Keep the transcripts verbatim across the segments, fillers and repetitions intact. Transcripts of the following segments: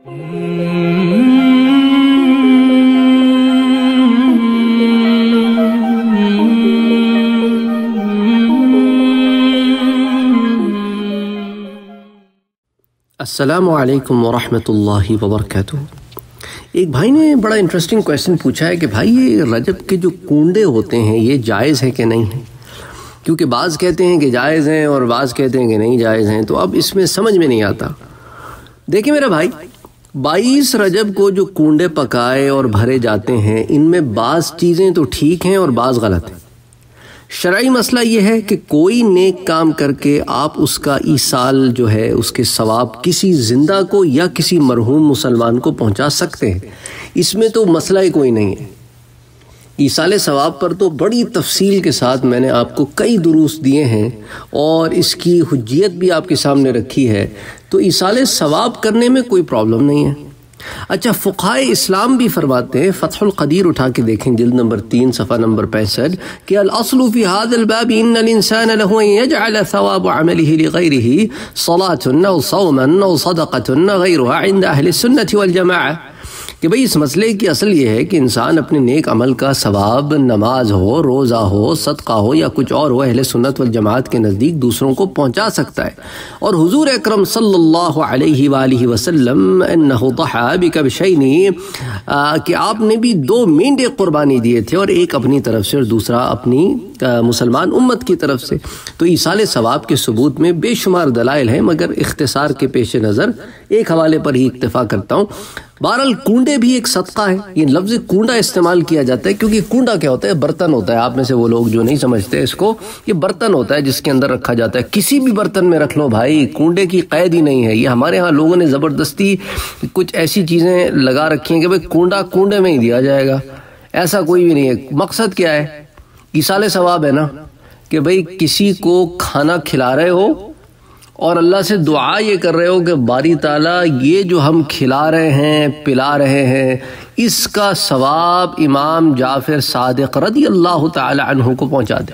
السلام علیکم ورحمۃ اللہ وبرکاتہ۔ ایک بھائی نے بڑا انٹرسٹنگ کویسچن پوچھا ہے کہ بھائی یہ رجب کے جو کنڈے ہوتے ہیں یہ جائز ہیں کہ نہیں ہیں، کیونکہ بعض کہتے ہیں کہ جائز ہیں اور بعض کہتے ہیں کہ نہیں جائز ہیں، تو اب اس میں سمجھ میں نہیں آتا۔ دیکھیں میرا بھائی، بائیس رجب کو جو کنڈے پکائے اور بھرے جاتے ہیں ان میں بعض چیزیں تو ٹھیک ہیں اور بعض غلط ہیں۔ شرعی مسئلہ یہ ہے کہ کوئی نیک کام کر کے آپ اس کا ایصال جو ہے اس کے ثواب کسی زندہ کو یا کسی مرحوم مسلمان کو پہنچا سکتے ہیں، اس میں تو مسئلہ ہی کوئی نہیں ہے۔ ایصال ثواب پر تو بڑی تفصیل کے ساتھ میں نے آپ کو کئی دروس دیے ہیں اور اس کی حجیت بھی آپ کے سامنے رکھی ہے، تو ایصال ثواب کرنے میں کوئی پرابلم نہیں ہے۔ اچھا، فقہائے اسلام بھی فرماتے ہیں، فتح القدیر اٹھا کے دیکھیں جلد نمبر تین صفحہ نمبر پینسٹھ، کہ الاصل فی هذا الباب ان الانسان له ان يجعل ثواب عمله لغیره صلاة او صوما او صدقة غیرها عند اہل السنة والجماعة، کہ بھئی اس مسئلے کی اصل یہ ہے کہ انسان اپنے نیک عمل کا ثواب نماز ہو، روزہ ہو، صدقہ ہو یا کچھ اور ہو، اہل سنت والجماعت کے نزدیک دوسروں کو پہنچا سکتا ہے۔ اور حضور اکرم صلی اللہ علیہ وآلہ وسلم انہ ضحی بکبشین، کہ آپ نے بھی دو مینڈے قربانی دیے تھے، اور ایک اپنی طرف سے اور دوسرا اپنی مسلمان امت کی طرف سے۔ تو ایصال ثواب کے ثبوت میں بے شمار دلائل ہیں، مگر اختصار کے پیش نظر ایک حوالے پر ہی اکتفا کرتا ہوں۔ بہرحال کنڈے بھی ایک صدقہ ہے۔ یہ لفظ کنڈا استعمال کیا جاتا ہے کیونکہ کنڈا کیا ہوتا ہے؟ برتن ہوتا ہے۔ آپ میں سے وہ لوگ جو نہیں سمجھتے اس کو، یہ برتن ہوتا ہے جس کے اندر رکھا جاتا ہے، کسی بھی برتن میں رکھ لو بھائی، کنڈے کی قید ہی نہیں ہے۔ یہ ہمارے ہاں لوگوں نے زبردستی کچھ ایسی چیزیں لگا رکھی ہیں کہ بھائی کنڈا کنڈے میں ہی دیا جائے گا، ایسا کوئی بھی نہیں ہے۔ مقصد کیا ہے؟ ایصال ثواب ہے نا، کہ بھئی کسی کو کھانا کھلا رہے ہو اور اللہ سے دعا یہ کر رہے ہو کہ باری تعالیٰ یہ جو ہم کھلا رہے ہیں پلا رہے ہیں اس کا ثواب امام جعفر صادق رضی اللہ تعالی عنہ کو پہنچا دے،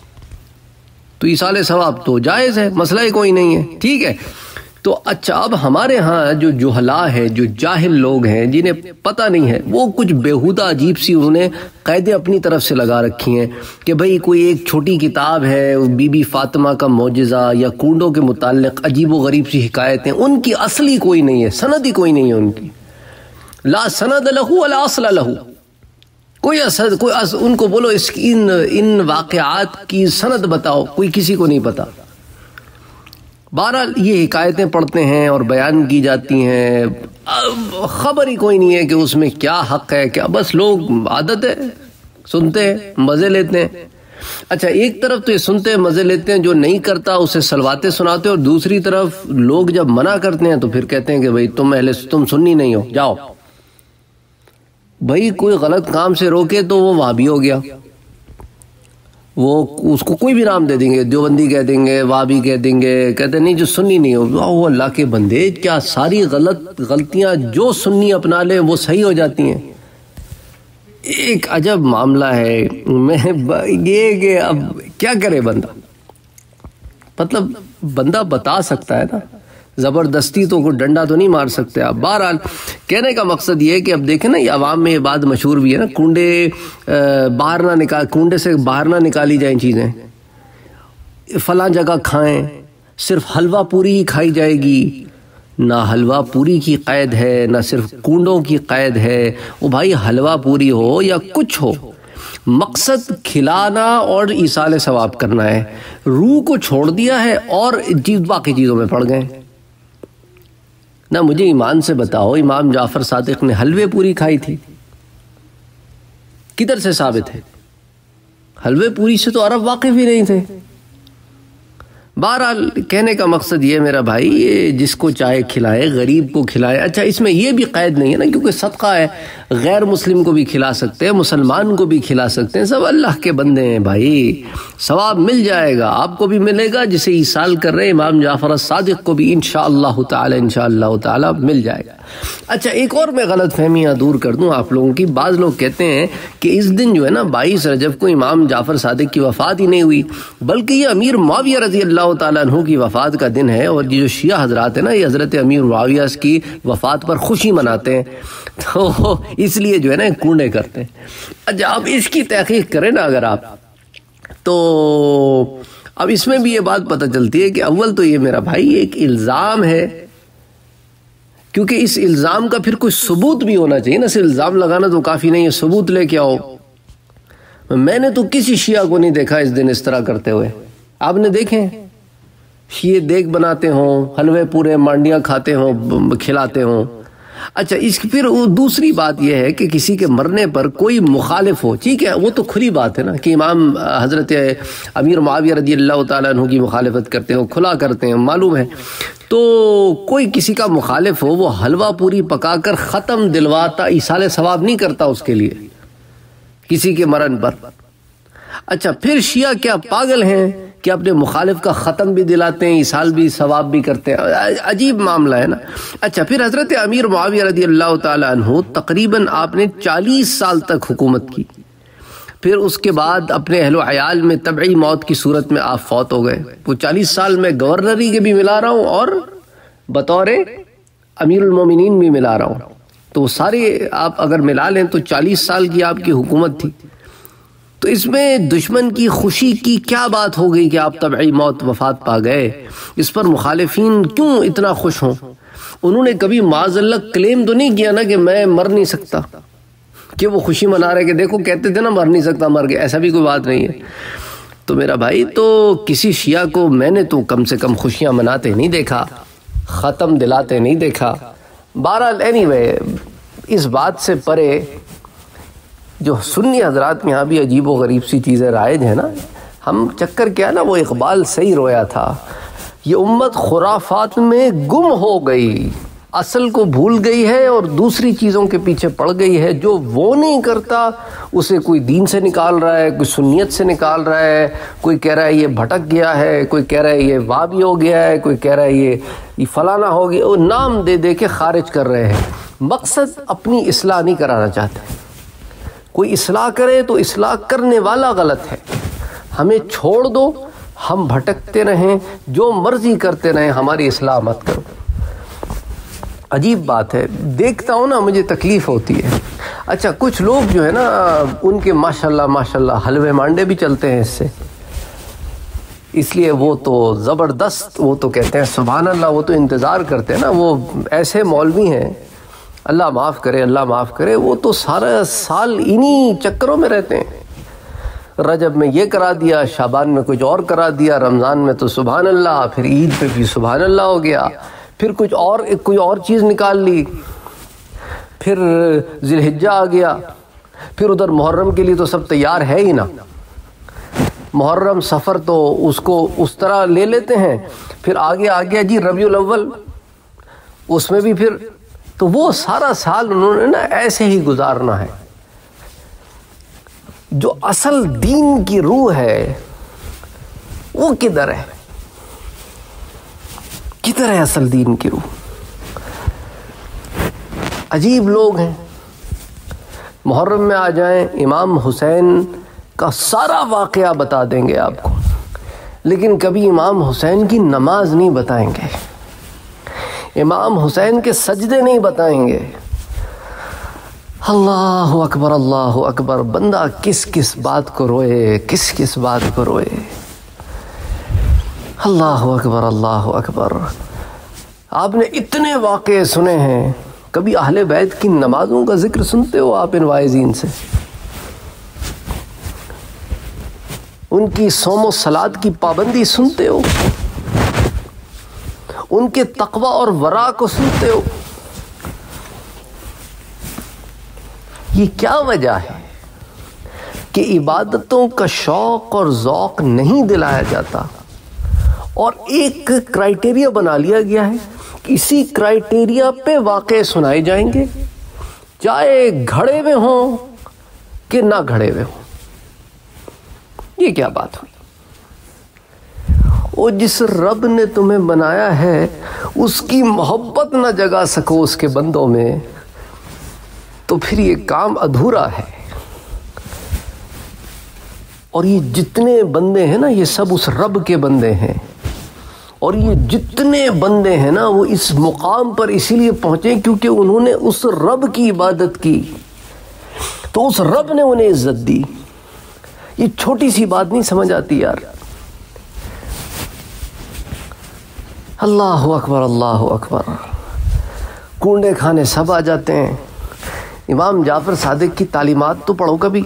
تو ایصال ثواب تو جائز ہے، مسئلہ ہی کوئی نہیں ہے، ٹھیک ہے۔ تو اچھا، اب ہمارے ہاں جو جہلا ہے، جو جاہل لوگ ہیں جنہیں پتہ نہیں ہے، وہ کچھ بیہودہ عجیب سی انہوں نے قیدیں اپنی طرف سے لگا رکھی ہیں کہ بھئی کوئی ایک چھوٹی کتاب ہے بی بی فاطمہ کا معجزہ یا کنڈوں کے متعلق عجیب و غریب سی حکایتیں، ان کی اصلی کوئی نہیں ہے، سند ہی کوئی نہیں ہے ان کی، لا سند لہو ولا اصل لہو، کوئی اصل کوئی اصل، ان کو بولو اس ان ان واقعات کی سند بتاؤ، کوئی کسی کو نہیں پتا۔ بہرحال یہ حکایتیں پڑھتے ہیں اور بیان کی جاتی ہیں، خبر ہی کوئی نہیں ہے کہ اس میں کیا حق ہے، کیا، بس لوگ عادت ہے سنتے ہیں، مزے لیتے ہیں۔ اچھا، ایک طرف تو یہ سنتے ہیں مزے لیتے ہیں، جو نہیں کرتا اسے سلواتے سناتے، اور دوسری طرف لوگ جب منع کرتے ہیں تو پھر کہتے ہیں کہ بھئی تم اہل تم سنی نہیں ہو، جاؤ۔ بھئی کوئی غلط کام سے روکے تو وہ وہابی ہو گیا، وہ اس کو کوئی بھی نام دے دیں گے، دیوبندی کہہ دیں گے، وہابی کہہ دیں گے، کہتے ہیں نہیں جو سنی نہیں ہو۔ وہ اللہ کے بندے، کیا ساری غلط غلطیاں جو سنی اپنا لیں وہ صحیح ہو جاتی ہیں؟ ایک عجب معاملہ ہے۔ میں یہ کہ اب کیا کرے بندہ، مطلب بندہ بتا سکتا ہے نا، زبردستی تو کوئی ڈنڈا تو نہیں مار سکتے آپ۔ بہرحال کہنے کا مقصد یہ ہے کہ اب دیکھیں نا، یہ عوام میں یہ بات مشہور بھی ہے نا، کنڈے باہر نہ نکال کنڈے سے باہر نہ نکالی جائیں چیزیں، فلاں جگہ کھائیں، صرف حلوہ پوری ہی کھائی جائے گی۔ نہ حلوہ پوری کی قید ہے، نہ صرف کنڈوں کی قید ہے۔ وہ بھائی حلوہ پوری ہو یا کچھ ہو، مقصد کھلانا اور ایصال ثواب کرنا ہے۔ روح کو چھوڑ دیا ہے اور باقی چیزوں میں پڑ گئے۔ نہ مجھے ایمان سے بتاؤ امام جعفر صادق نے حلوے پوری کھائی تھی؟ کدھر سے ثابت ہے؟ حلوے پوری سے تو عرب واقف ہی نہیں تھے۔ بہرحال کہنے کا مقصد یہ میرا بھائی، یہ جس کو چاہے کھلائے، غریب کو کھلائے۔ اچھا، اس میں یہ بھی قید نہیں ہے نا، کیونکہ صدقہ ہے، غیر مسلم کو بھی کھلا سکتے ہیں، مسلمان کو بھی کھلا سکتے ہیں، سب اللہ کے بندے ہیں بھائی، ثواب مل جائے گا، آپ کو بھی ملے گا، جسے ایصال کر رہے امام جعفر صادق کو بھی انشاءاللہ تعالی انشاءاللہ تعالی مل جائے گا۔ اچھا، ایک اور میں غلط فہمیاں دور کر دوں آپ لوگوں کی۔ بعض لوگ کہتے ہیں کہ اس دن جو ہے نا بائیس رجب کو امام جعفر صادق کی وفات ہی نہیں ہوئی، بلکہ یہ امیر معاویہ رضی اللہ اللہ تعالیٰ عنہ کی وفات کا دن ہے، اور یہ جو شیعہ حضرات ہیں نا یہ حضرت امیر معاویہ کی وفات پر خوشی مناتے ہیں، تو اس لیے جو ہے نا کونڈے کرتے ہیں۔ اچھا اب اس کی تحقیق کریں نا اگر آپ، تو اب اس میں بھی یہ بات پتہ چلتی ہے کہ اول تو یہ میرا بھائی ایک الزام ہے، کیونکہ اس الزام کا پھر کوئی ثبوت بھی ہونا چاہیے نا، صرف الزام لگانا تو کافی نہیں ہے، ثبوت لے کے آؤ۔ میں نے تو کسی شیعہ کو نہیں دیکھا اس دن اس طرح کرتے ہوئے، آپ نے دیکھیں شیعہ دیگ بناتے ہوں، حلوے پورے مانڈیاں کھاتے ہوں، کھلاتے ہوں۔ اچھا اس کی پھر دوسری بات یہ ہے کہ کسی کے مرنے پر کوئی مخالف ہو، ٹھیک ہے وہ تو کھلی بات ہے نا کہ امام حضرت امیر معاویہ رضی اللہ تعالیٰ عنہ کی مخالفت کرتے ہیں، کھلا کرتے ہیں، معلوم ہے، تو کوئی کسی کا مخالف ہو وہ حلوہ پوری پکا کر ختم دلواتا، ایصال ثواب نہیں کرتا اس کے لیے کسی کے مرن پر۔ اچھا پھر شیعہ کیا پاگل ہیں کہ اپنے مخالف کا ختم بھی دلاتے ہیں، ایصال بھی ثواب بھی کرتے ہیں، عجیب معاملہ ہے نا۔ اچھا پھر حضرت امیر معاویہ رضی اللہ تعالیٰ عنہ تقریباً آپ نے چالیس سال تک حکومت کی، پھر اس کے بعد اپنے اہل و عیال میں طبعی موت کی صورت میں آپ فوت ہو گئے۔ وہ چالیس سال میں گورنری کے بھی ملا رہا ہوں اور بطور امیر المومنین بھی ملا رہا ہوں، تو سارے آپ اگر ملا لیں تو چالیس سال کی آپ کی حکومت تھی۔ تو اس میں دشمن کی خوشی کی کیا بات ہو گئی کہ آپ طبعی موت وفات پا گئے؟ اس پر مخالفین کیوں اتنا خوش ہوں؟ انہوں نے کبھی معاذ اللہ کلیم تو نہیں کیا نا کہ میں مر نہیں سکتا، کہ وہ خوشی منا رہے کہ دیکھو کہتے تھے نا مر نہیں سکتا مر گیا، ایسا بھی کوئی بات نہیں ہے۔ تو میرا بھائی تو کسی شیعہ کو میں نے تو کم سے کم خوشیاں مناتے نہیں دیکھا، ختم دلاتے نہیں دیکھا۔ بہرحال اینی وے اس بات سے پرے جو سنی حضرات میں یہاں بھی عجیب و غریب سی چیزیں رائج ہیں نا، ہم چکر کیا نا، وہ اقبال صحیح رویا تھا، یہ امت خرافات میں گم ہو گئی، اصل کو بھول گئی ہے اور دوسری چیزوں کے پیچھے پڑ گئی ہے۔ جو وہ نہیں کرتا اسے کوئی دین سے نکال رہا ہے، کوئی سنیت سے نکال رہا ہے، کوئی کہہ رہا ہے یہ بھٹک گیا ہے، کوئی کہہ رہا ہے یہ وابی ہو گیا ہے، کوئی کہہ رہا ہے یہ فلانا ہو گیا، وہ نام دے دے کے خارج کر رہے ہیں۔ مقصد اپنی اصلاح نہیں کرانا چاہتے۔ کوئی اصلاح کرے تو اصلاح کرنے والا غلط ہے، ہمیں چھوڑ دو، ہم بھٹکتے رہیں، جو مرضی کرتے رہیں، ہماری اصلاح مت کرو۔ عجیب بات ہے، دیکھتا ہوں نا مجھے تکلیف ہوتی ہے۔ اچھا کچھ لوگ جو ہے نا ان کے ماشاءاللہ ماشاءاللہ حلوے مانڈے بھی چلتے ہیں اس سے، اس لیے وہ تو زبردست، وہ تو کہتے ہیں سبحان اللہ، وہ تو انتظار کرتے ہیں نا، وہ ایسے مولوی ہیں، اللہ معاف کرے اللہ معاف کرے، وہ تو سارا سال انہی چکروں میں رہتے ہیں، رجب میں یہ کرا دیا، شعبان میں کچھ اور کرا دیا، رمضان میں تو سبحان اللہ، پھر عید پہ بھی سبحان اللہ ہو گیا، پھر کچھ اور کوئی اور چیز نکال لی، پھر ذی الحجہ آ گیا، پھر ادھر محرم کے لیے تو سب تیار ہے ہی نا، محرم سفر تو اس کو اس طرح لے لیتے ہیں، پھر آگے آ گیا جی ربیع الاول، اس میں بھی پھر، تو وہ سارا سال انہوں نے نا ایسے ہی گزارنا ہے۔ جو اصل دین کی روح ہے وہ کدھر ہے؟ کدھر ہے اصل دین کی روح؟ عجیب لوگ ہیں۔ محرم میں آ جائیں، امام حسین کا سارا واقعہ بتا دیں گے آپ کو، لیکن کبھی امام حسین کی نماز نہیں بتائیں گے، امام حسین کے سجدے نہیں بتائیں گے۔ اللہ اکبر اللہ اکبر، بندہ کس کس بات کو روئے، کس کس بات کو روئے۔ اللہ اکبر اللہ اکبر۔ آپ نے اتنے واقعے سنے ہیں، کبھی اہل بیت کی نمازوں کا ذکر سنتے ہو آپ ان واعظین سے؟ ان کی صوم و صلات کی پابندی سنتے ہو؟ ان کے تقوی اور ورع کو سنتے ہو؟ یہ کیا وجہ ہے کہ عبادتوں کا شوق اور ذوق نہیں دلایا جاتا، اور ایک کرائیٹیریا بنا لیا گیا ہے، اسی کرائیٹیریا پہ واقعے سنائے جائیں گے، چاہے گھڑے میں ہوں کہ نہ گھڑے میں ہوں۔ یہ کیا بات ہوئی؟ اور جس رب نے تمہیں بنایا ہے اس کی محبت نہ جگا سکو اس کے بندوں میں، تو پھر یہ کام ادھورا ہے۔ اور یہ جتنے بندے ہیں نا، یہ سب اس رب کے بندے ہیں اور یہ جتنے بندے ہیں نا وہ اس مقام پر اسی لیے پہنچے کیونکہ انہوں نے اس رب کی عبادت کی، تو اس رب نے انہیں عزت دی۔ یہ چھوٹی سی بات نہیں سمجھ آتی یار۔ اللہ اکبر اللہ اکبر، کونڈے کھانے سب آ جاتے ہیں۔ امام جعفر صادق کی تعلیمات تو پڑھو، کبھی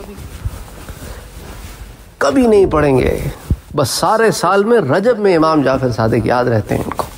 کبھی نہیں پڑھیں گے، بس سارے سال میں رجب میں امام جعفر صادق یاد رہتے ہیں ان کو۔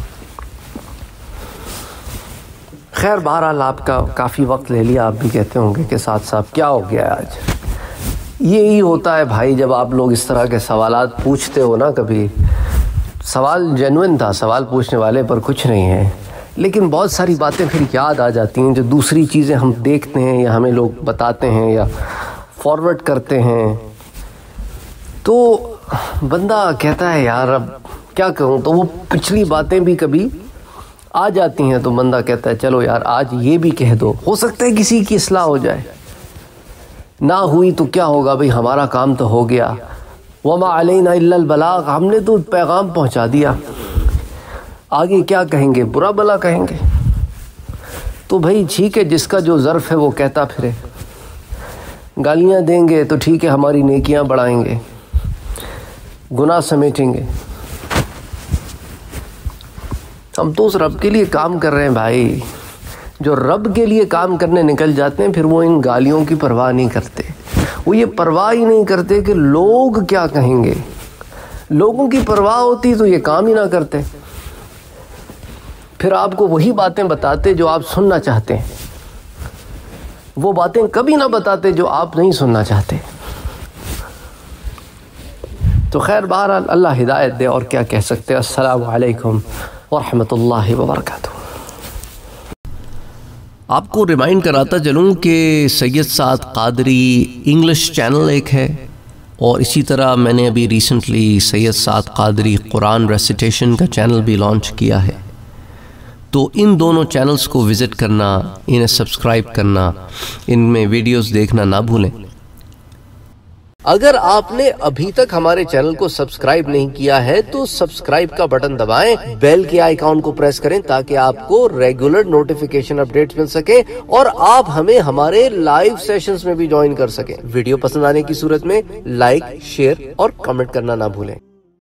خیر بہرحال آپ کا کافی وقت لے لیا، آپ بھی کہتے ہوں گے کہ ساتھ صاحب کیا ہو گیا آج؟ یہی ہوتا ہے بھائی جب آپ لوگ اس طرح کے سوالات پوچھتے ہو نا، کبھی سوال جینوئن تھا، سوال پوچھنے والے پر کچھ نہیں ہے، لیکن بہت ساری باتیں پھر یاد آ جاتی ہیں جو دوسری چیزیں ہم دیکھتے ہیں یا ہمیں لوگ بتاتے ہیں یا فارورڈ کرتے ہیں، تو بندہ کہتا ہے یار اب کیا کہوں، تو وہ پچھلی باتیں بھی کبھی آ جاتی ہیں تو بندہ کہتا ہے چلو یار آج یہ بھی کہہ دو، ہو سکتا ہے کسی کی اصلاح ہو جائے، نہ ہوئی تو کیا ہوگا بھئی، ہمارا کام تو ہو گیا، وما علینا الا البلاغ، ہم نے تو پیغام پہنچا دیا، آگے کیا کہیں گے، برا بلا کہیں گے، تو بھئی ٹھیک ہے، جس کا جو ظرف ہے وہ کہتا پھرے، گالیاں دیں گے تو ٹھیک ہے، ہماری نیکیاں بڑھائیں گے، گناہ سمیٹیں گے، ہم تو اس رب کے لیے کام کر رہے ہیں بھائی، جو رب کے لیے کام کرنے نکل جاتے ہیں پھر وہ ان گالیوں کی پرواہ نہیں کرتے، وہ یہ پرواہ ہی نہیں کرتے کہ لوگ کیا کہیں گے، لوگوں کی پرواہ ہوتی تو یہ کام ہی نہ کرتے، پھر آپ کو وہی باتیں بتاتے جو آپ سننا چاہتے ہیں، وہ باتیں کبھی نہ بتاتے جو آپ نہیں سننا چاہتے۔ تو خیر بہرحال اللہ ہدایت دے، اور کیا کہہ سکتے۔ السلام علیکم ورحمۃ اللہ وبرکاتہ۔ آپ کو ریمائنڈ کراتا چلوں کہ سید سعد قادری انگلش چینل ایک ہے، اور اسی طرح میں نے ابھی ریسنٹلی سید سعد قادری قرآن ریسیٹیشن کا چینل بھی لانچ کیا ہے، تو ان دونوں چینلز کو وزٹ کرنا، انہیں سبسکرائب کرنا، ان میں ویڈیوز دیکھنا نہ بھولیں۔ اگر آپ نے ابھی تک ہمارے چینل کو سبسکرائب نہیں کیا ہے تو سبسکرائب کا بٹن دبائیں، بیل کے آئیکن کو پریس کریں تاکہ آپ کو ریگولر نوٹیفیکیشن اپڈیٹس مل سکے اور آپ ہمیں ہمارے لائیو سیشنز میں بھی جوائن کر سکیں۔ ویڈیو پسند آنے کی صورت میں لائک، شیئر اور کمنٹ کرنا نہ بھولیں۔